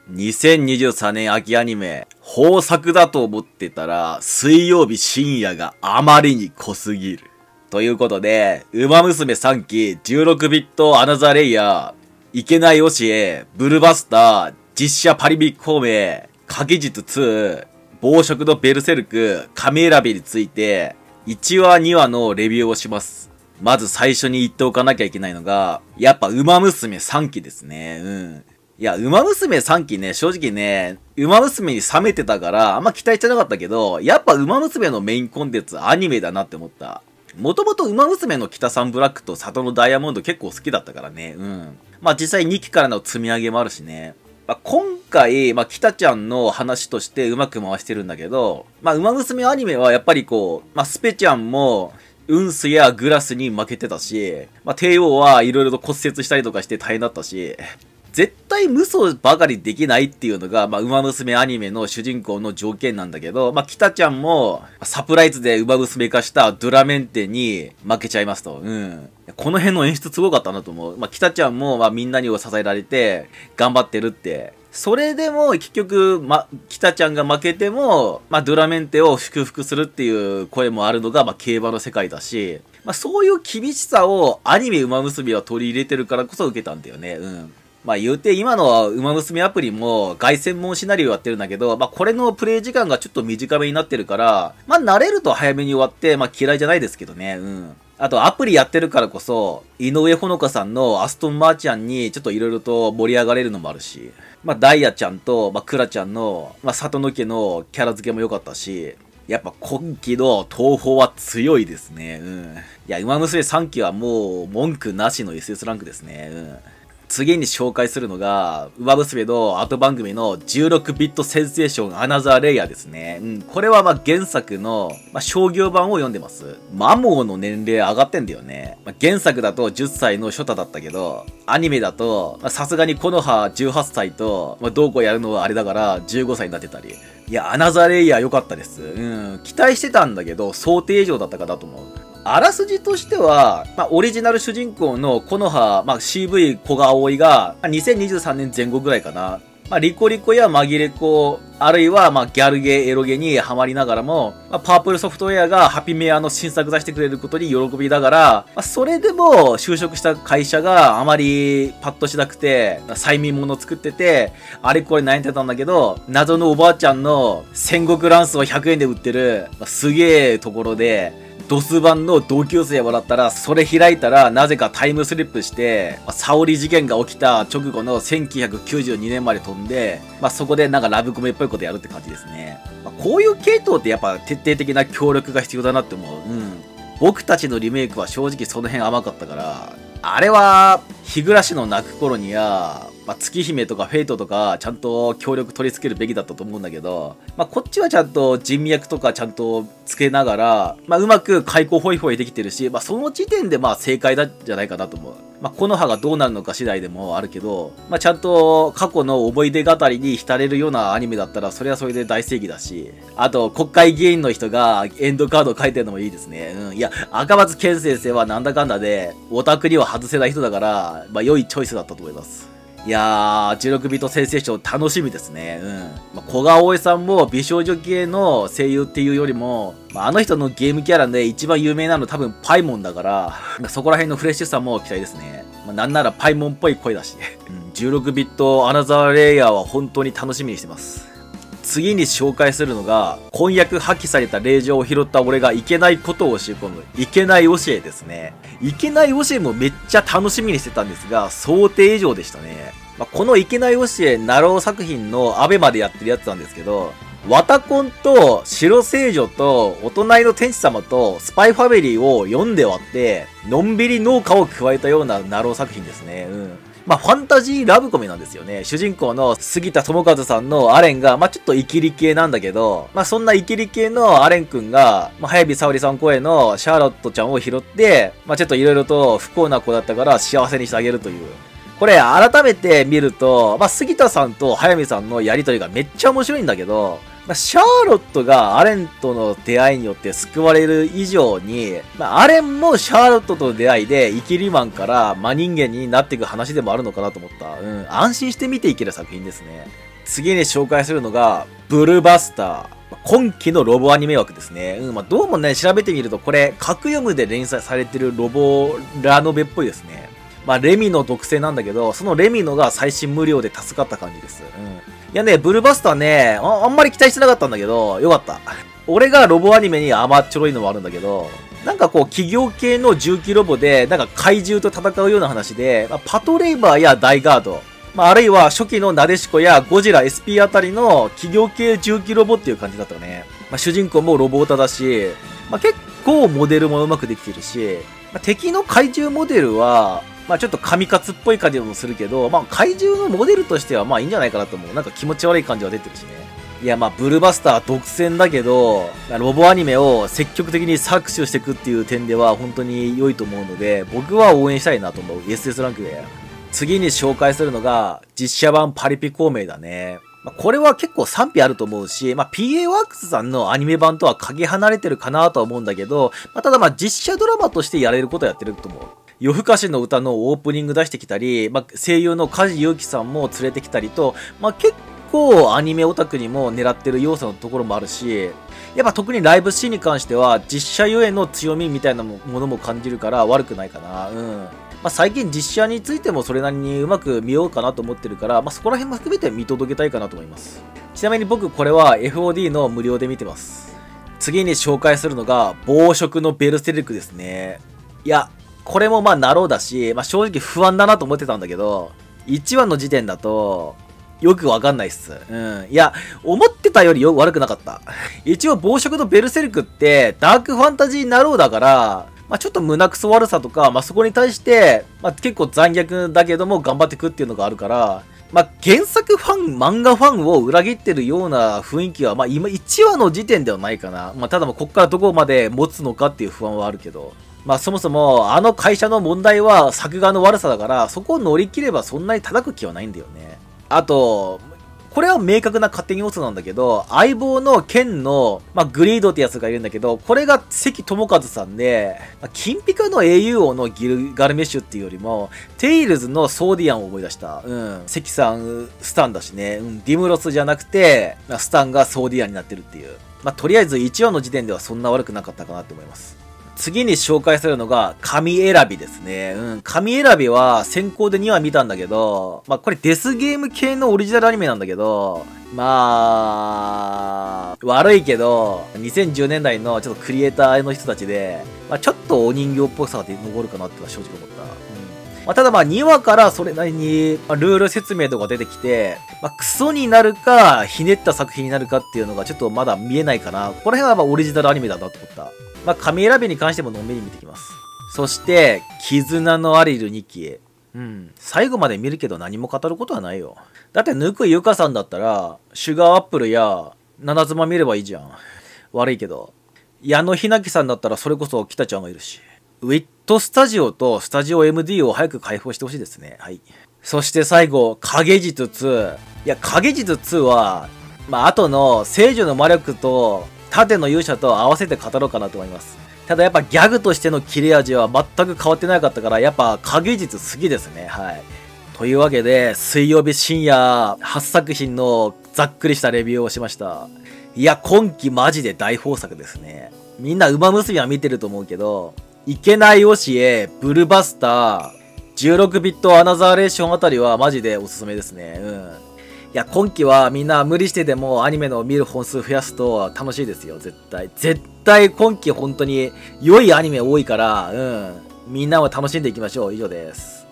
2023年秋アニメ、豊作だと思ってたら、水曜日深夜があまりに濃すぎる。ということで、ウマ娘3期、16ビットアナザーレイヤー、いけない教え、ブルバスター、実写パリビック孔明、影術2、暴食のベルセルク、亀選びについて、1話2話のレビューをします。まず最初に言っておかなきゃいけないのが、やっぱウマ娘3期ですね。いや、ウマ娘3期ね、正直ね、ウマ娘に冷めてたから、あんま期待してなかったけど、やっぱウマ娘のメインコンテンツアニメだなって思った。もともとウマ娘の北サンブラックと里のダイヤモンド結構好きだったからね。まあ実際2期からの積み上げもあるしね。まあ、今回、まあ、北ちゃんの話としてうまく回してるんだけど、まあ、ウマ娘アニメはやっぱりこう、まあ、スペちゃんも、ウンスやグラスに負けてたし、まあ、帝王はいろいろと骨折したりとかして大変だったし、絶対無双ばかりできないっていうのが、まあ、ウマ娘アニメの主人公の条件なんだけど、まあ、北ちゃんも、サプライズでウマ娘化したドゥラメンテに負けちゃいますと。この辺の演出すごかったなと思う。まあ、北ちゃんも、まあ、みんなに支えられて、頑張ってるって。それでも、結局、北ちゃんが負けても、まあ、ドゥラメンテを祝福するっていう声もあるのが、まあ、競馬の世界だし、まあ、そういう厳しさをアニメウマ娘は取り入れてるからこそ受けたんだよね。まあ言うて今のウマ娘アプリも凱旋門シナリオやってるんだけど、まあこれのプレイ時間がちょっと短めになってるから、まあ慣れると早めに終わって、まあ嫌いじゃないですけどね。あとアプリやってるからこそ、井上ほのかさんのアストンマーチャンにちょっと色々と盛り上がれるのもあるし、まあダイヤちゃんと、まあクラちゃんの、まあ里の家のキャラ付けも良かったし、やっぱ今期の東宝は強いですね。いや、ウマ娘3期はもう文句なしの SS ランクですね。次に紹介するのが、ウマ娘の後番組の16ビットセンセーションアナザーレイヤーですね。これはまあ原作の、まあ、商業版を読んでます。マモーの年齢上がってんだよね。まあ、原作だと10歳のショタだったけど、アニメだと、さすがにコノハ18歳と、まあ、どうこうやるのはあれだから15歳になってたり。いや、アナザーレイヤー良かったです。期待してたんだけど、想定以上だったかなと思う。あらすじとしては、まあ、オリジナル主人公のコノハ、まあ、CV 古賀葵が、2023年前後ぐらいかな。まあ、リコリコや紛れ子、あるいは、まあ、ギャルゲー、エロゲにハマりながらも、まあ、パープルソフトウェアがハピメアの新作出してくれることに喜びながら、まあ、それでも就職した会社があまりパッとしなくて、催眠物を作ってて、あれこれ悩んでたんだけど、謎のおばあちゃんの戦国乱数を100円で売ってる、まあ、すげえところで、ドス版の同級生もらったら、それ開いたら、なぜかタイムスリップして、沙織事件が起きた直後の1992年まで飛んで、まあそこでなんかラブコメっぽいことやるって感じですね。まあ、こういう系統ってやっぱ徹底的な協力が必要だなって思う。僕たちのリメイクは正直その辺甘かったから、あれは、日暮らしの泣く頃には、まあ、月姫とかフェイトとか、ちゃんと協力取り付けるべきだったと思うんだけど、まあ、こっちはちゃんと人脈とかちゃんとつけながら、まあ、うまく開口ホイホイできてるし、まあ、その時点でまあ正解だじゃないかなと思う。まあ、コノハがどうなるのか次第でもあるけど、まあ、ちゃんと過去の思い出語りに浸れるようなアニメだったら、それはそれで大正義だし、あと、国会議員の人がエンドカードを書いてるのもいいですね。いや、赤松健先生はなんだかんだで、オタクには外せない人だから、まあ、良いチョイスだったと思います。いやー、16ビットセンセーション楽しみですね。まあ、古賀葵さんも美少女系の声優っていうよりも、まあ、あの人のゲームキャラで一番有名なの多分パイモンだから、そこら辺のフレッシュさも期待ですね。まあ、なんならパイモンっぽい声だし、16ビットアナザーレイヤーは本当に楽しみにしてます。次に紹介するのが、婚約破棄された令状を拾った俺がいけないことを教え込む、いけない教えですね。いけない教えもめっちゃ楽しみにしてたんですが、想定以上でしたね。まあ、このいけない教え、ナロー作品のアベマでやってるやつなんですけど、ワタコンと白聖女とお隣の天使様とスパイファミリーを読んで割って、のんびり農家を加えたようなナロー作品ですね。まあ、ファンタジーラブコメなんですよね。主人公の杉田智和さんのアレンが、まあ、ちょっとイキリ系なんだけど、まあ、そんなイキリ系のアレン君が、まあ、早見沙織さん声のシャーロットちゃんを拾って、まあ、ちょっと色々と不幸な子だったから幸せにしてあげるという。これ、改めて見ると、まあ、杉田さんと早見さんのやりとりがめっちゃ面白いんだけど、まあ、シャーロットがアレンとの出会いによって救われる以上に、まあ、アレンもシャーロットとの出会いで、イキリマンから真人間になっていく話でもあるのかなと思った。安心して見ていける作品ですね。 次に紹介するのが、ブルバスター。今期のロボアニメ枠ですね。どうもね、調べてみると、これ、格読むで連載されてるロボラノベっぽいですね。レミの独占なんだけど、そのレミのが最新無料で助かった感じです。いやね、ブルバスターね、あんまり期待してなかったんだけど、よかった。俺がロボアニメに甘っちょろいのもあるんだけど、なんかこう、企業系の重機ロボで、なんか怪獣と戦うような話で、パトレイバーやダイガード、あるいは初期のナデシコやゴジラ SP あたりの企業系重機ロボっていう感じだったね。主人公もロボータだし、結構モデルもうまくできてるし、敵の怪獣モデルは、ちょっと神勝っぽい感じもするけど、怪獣のモデルとしてはいいんじゃないかなと思う。なんか気持ち悪い感じは出てるしね。いや、ブルバスター独占だけど、ロボアニメを積極的に搾取していくっていう点では本当に良いと思うので、僕は応援したいなと思う。SS ランクで。次に紹介するのが、実写版パリピ孔明だね。これは結構賛否あると思うし、PA ワークスさんのアニメ版とはかけ離れてるかなとは思うんだけど、ただ実写ドラマとしてやれることはやってると思う。夜更かしの歌のオープニング出してきたり、声優の梶裕貴さんも連れてきたりと、結構アニメオタクにも狙ってる要素のところもあるし、やっぱ特にライブシーンに関しては実写ゆえの強みみたいなものも感じるから悪くないかな。最近実写についてもそれなりにうまく見ようかなと思ってるから、そこら辺も含めて見届けたいかなと思います。ちなみに僕これは FOD の無料で見てます。次に紹介するのが、暴食のベルセルクですね。いや、これもナローだし、正直不安だなと思ってたんだけど、1話の時点だと、よくわかんないっす。いや、思ってたより悪くなかった。一応、暴食のベルセルクって、ダークファンタジーナローだから、ちょっと胸くそ悪さとか、そこに対して、結構残虐だけども頑張ってくっていうのがあるから、原作ファン、漫画ファンを裏切ってるような雰囲気は、今1話の時点ではないかな。ただこっからどこまで持つのかっていう不安はあるけど。そもそも、あの会社の問題は作画の悪さだから、そこを乗り切ればそんなに叩く気はないんだよね。あと、これは明確な勝手に要素なんだけど、相棒の剣の、グリードってやつがいるんだけど、これが関智和さんで、金ピカの英雄王のギルガルメッシュっていうよりも、テイルズのソーディアンを思い出した。関さん、スタンだしね。ディムロスじゃなくて、スタンがソーディアンになってるっていう。とりあえず1話の時点ではそんな悪くなかったかなって思います。次に紹介するのが、神選びですね。神選びは先行で2話見たんだけど、これデスゲーム系のオリジナルアニメなんだけど、悪いけど、2010年代のちょっとクリエイターの人たちで、ちょっとお人形っぽさで残るかなっては正直思った。ただ2話からそれなりにルール説明とか出てきて、クソになるか、ひねった作品になるかっていうのがちょっとまだ見えないかな。ここら辺はオリジナルアニメだなと思った。神選びに関してものんびり見てきます。そして、絆のアリル2期。最後まで見るけど何も語ることはないよ。だって、ぬくゆかさんだったら、シュガーアップルや、七妻見ればいいじゃん。悪いけど。矢野ひなきさんだったらそれこそ北ちゃんがいるし。ウィットスタジオとスタジオ MD を早く開放してほしいですね。はい。そして最後、影術2。いや、影術2は、後の聖女の魔力と、盾の勇者と合わせて語ろうかなと思います。ただやっぱギャグとしての切れ味は全く変わってなかったから、やっぱ影術好きですね。はい。というわけで、水曜日深夜8作品のざっくりしたレビューをしました。いや、今期マジで大豊作ですね。みんな馬娘は見てると思うけど、いけない教え、ブルバスター、16ビットアナザーレーションあたりはマジでおすすめですね。いや、今期はみんな無理してでもアニメの見る本数増やすと楽しいですよ、絶対。絶対今期本当に良いアニメ多いから、みんなも楽しんでいきましょう。以上です。